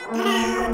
我らが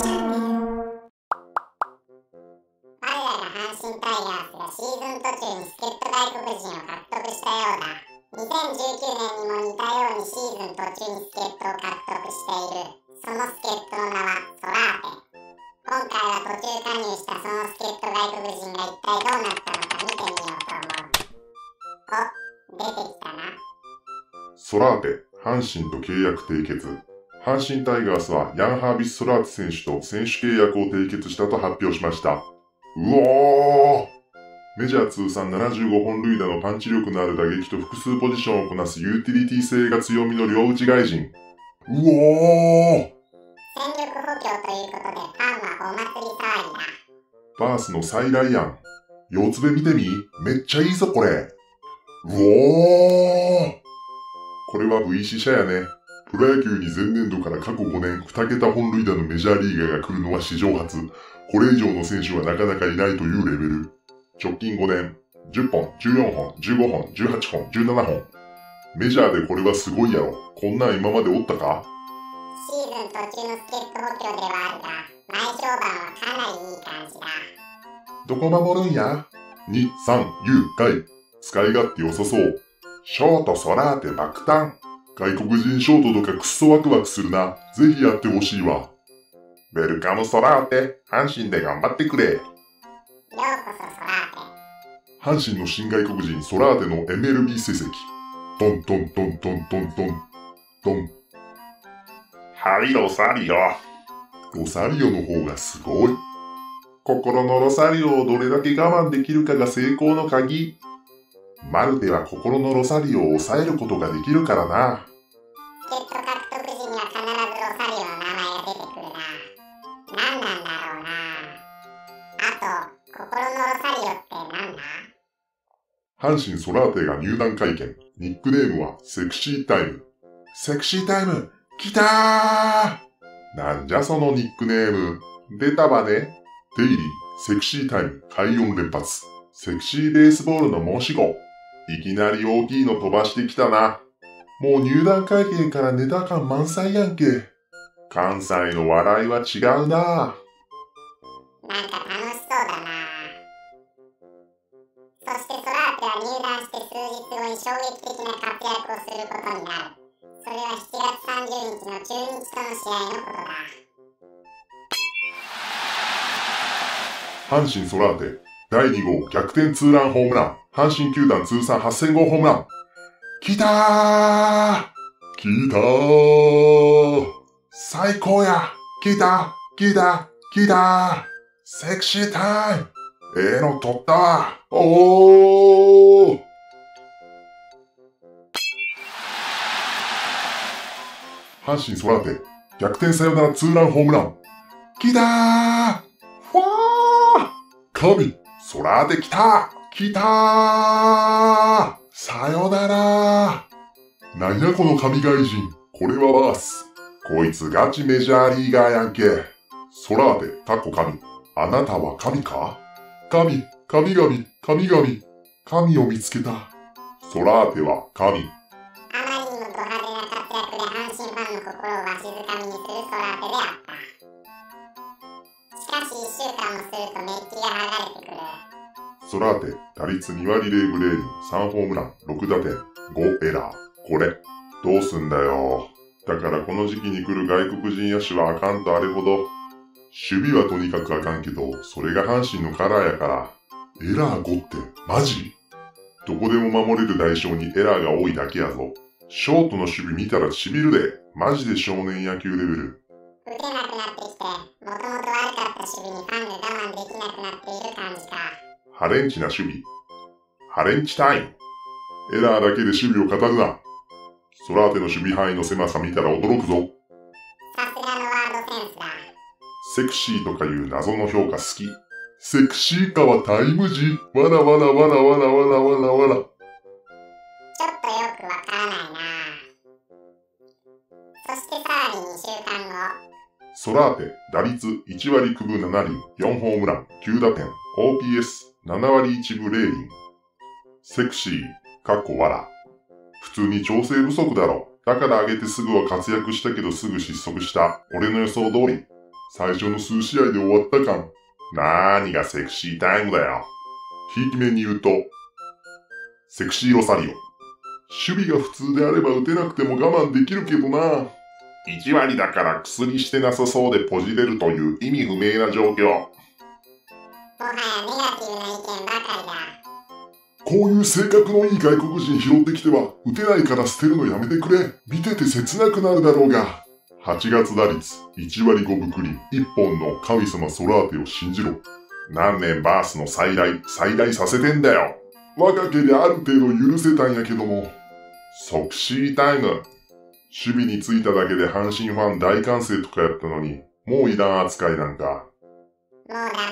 阪神タイガースがシーズン途中に助っ人外国人を獲得したようだ。2019年にも似たようにシーズン途中に助っ人を獲得している。その助っ人の名はソラーテ。今回は途中加入したその助っ人外国人が一体どうなったのか見てみようと思う。お、出てきたな。 ソラーテ、阪神と契約締結。阪神タイガースはヤン・ハービス・ソラーテ選手と選手契約を締結したと発表しました。うおー！メジャー通算75本塁打のパンチ力のある打撃と複数ポジションをこなすユーティリティ性が強みの両打ち外人。うおー！ 戦力補強ということでファンはお祭り騒ぎだ。 バースのサイ・ライアン。四つ目見てみ？めっちゃいいぞこれ。うおー！これは VC 社やね。プロ野球に前年度から過去5年2桁本塁打のメジャーリーガーが来るのは史上初。これ以上の選手はなかなかいないというレベル。直近5年、10本、14本、15本、18本、17本。メジャーでこれはすごいやろ。こんなん今までおったか？ シーズン途中の助っ人補強ではあるが、前評判はかなりいい感じだ。 どこ守るんや？ 2、3、U、回。使い勝手良さそう。ショート、ソラーテ、爆誕。外国人ショートとかくっそワクワクするな。ぜひやってほしいわ。ウェルカムソラーテ。阪神で頑張ってくれ。 ようこそソラーテ。 阪神の新外国人ソラーテの MLB 成績。トントントントントントン。トン。はいロサリオ。ロサリオの方がすごい。心のロサリオをどれだけ我慢できるかが成功の鍵。マルテは心のロサリオを抑えることができるからな。 助っ人獲得時には必ずロサリオの名前が出てくるな。何なんだろうな。あと、心のロサリオってなんだ？ 阪神ソラーテが入団会見。ニックネームはセクシータイム。セクシータイム、来たー！なんじゃそのニックネーム。出たわね。デイリー、セクシータイム、快音連発。セクシーベースボールの申し子。いきなり大きいの飛ばしてきたな。もう入団会見からネタ感満載やんけ。関西の笑いは違うな。 なんか楽しそうだな。そしてソラーテは入団して数日後に衝撃的な活躍をすることになる。それは7月30日の中日との試合のことだ。 阪神ソラーテ、第2号逆転ツーランホームラン。阪神球団通算8000号ホームラン。来たー！来たー！最高や！来た！来た！来た！セクシータイム！の取ったわ！おー！阪神ソラーテ、逆転サヨナラツーランホームラン。来たー！ふわー！神！ソラーテ来た！来たー！さよならー！なんやこの神外人。これはバース。こいつガチメジャーリーガーやんけ。ソラーテ、かっこ神。あなたは神か？神、神々、神々。神を見つけた。ソラーテは神。 あまりにもド派手な活躍で阪神ファンの心をわしづかみにするソラーテであった。しかし1週間もするとメッキが剥がれてくる。 ソラーテ、打率2割0分0厘、3ホームラン、6打点、5エラー。これ、どうすんだよ。だからこの時期に来る外国人野手はあかんとあれほど。守備はとにかくあかんけど、それが阪神のカラーやから。エラー5って、マジ？どこでも守れる代償にエラーが多いだけやぞ。ショートの守備見たら痺るで。マジで少年野球レベル。 打てなくなってきて、もともと悪かった守備にファンが我慢できなくなっている感じか。 ハレンチな守備。ハレンチタイム。エラーだけで守備を語るな。ソラーテの守備範囲の狭さ見たら驚くぞ。 さすがのワードセンスだ。 セクシーとかいう謎の評価好き。セクシーかはタイム時。わらわらわらわらわらわらわら。 ちょっとよくわからないな。そしてさらに2週間後。 ソラーテ、打率1割9分7厘、4ホームラン、9打点、OPS7 割1分0厘。セクシー、かっこわら。普通に調整不足だろ。だから上げてすぐは活躍したけどすぐ失速した。俺の予想通り。 最初の数試合で終わった感。なーにがセクシータイムだよ。ひいきめに言うと、セクシーロサリオ。守備が普通であれば打てなくても我慢できるけどな。1割だから薬してなさそうでポジれるという意味不明な状況。 もはやネガティブな意見ばかりだ。 こういう性格のいい外国人拾ってきては、打てないから捨てるのやめてくれ。見てて切なくなるだろうが。8月打率1割5分9厘1本の神様ソラーテを信じろ。何年バースの再来させてんだよ。若けりゃある程度許せたんやけども。即死タイム。守備についただけで阪神ファン大歓声とかやったのに、もういらん扱いなんか。 もうダメか。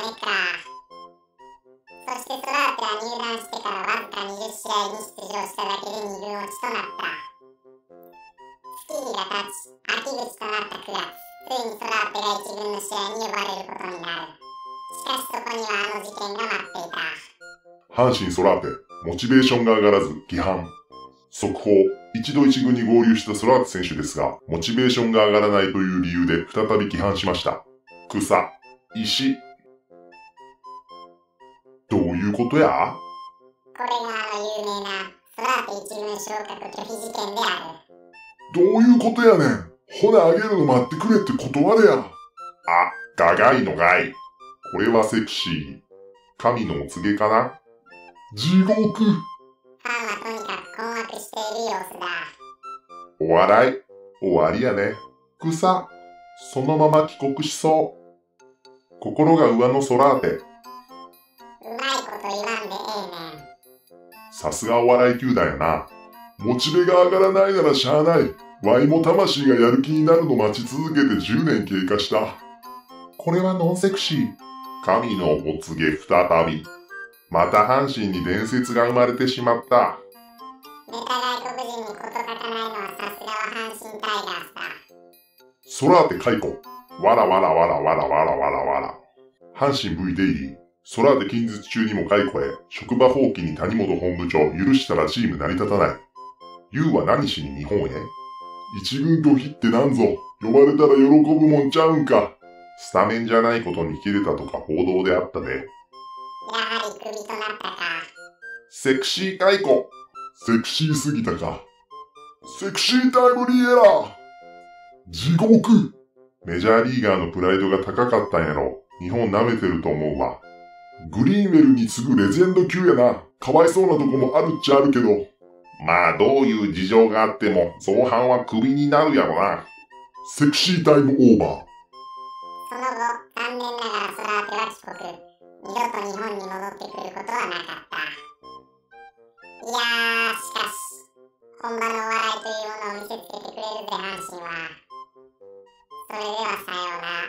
そしてソラーテは入団してからわずか20試合に出場しただけで2軍落ちとなった。月日が経ち、秋口となった9月、ついにソラーテが1軍の試合に呼ばれることになる。しかしそこにはあの事件が待っていた。 阪神ソラーテ、モチベーションが上がらず、批判。速報、一度一軍に合流したソラーテ選手ですが、モチベーションが上がらないという理由で再び批判しました。草、石。どういうことや？ これが有名なソラーテ一軍昇格拒否事件である。 どういうことやねん。骨あげるの待ってくれって断れや。あ、ガガイのガイ。これはセクシー。神のお告げかな？地獄。 ファンはとにかく困惑している様子だ。 お笑い、終わりやね。草、そのまま帰国しそう。心が上のソラーテ。 うまいこと言わんでええねん。 さすがお笑い球団やな。モチベが上がらないならしゃあない。ワイも魂がやる気になるの待ち続けて10年経過した。これはノンセクシー。神のお告げ再び。また阪神に伝説が生まれてしまった。 ネタ外国人に事欠かないのはさすがは阪神タイガースだ。 ソラーテ解雇。わらわらわらわらわらわらわら。阪神 V デイリー。ソラーテ近日中にも解雇へ。職場放棄に谷本本部長。許したらチーム成り立たない。ユウは何しに日本へ？一軍拒否ってなんぞ。呼ばれたら喜ぶもんちゃうんか。スタメンじゃないことに切れたとか報道であったで。 やはりクビとなったか。 セクシー解雇。セクシーすぎたか。セクシータイムリーエラー。地獄。メジャーリーガーのプライドが高かったんやろ。日本舐めてると思うわ。グリーンウェルに次ぐレジェンド級やな。かわいそうなとこもあるっちゃあるけど。まあどういう事情があっても造反はクビになるやろな。セクシータイムオーバー。 その後、残念ながらソラーテは帰国。二度と日本に戻ってくることはなかった。いやー、しかし、本場のお笑いというものを見せつけてくれるぜ、阪神は。それではさようなら。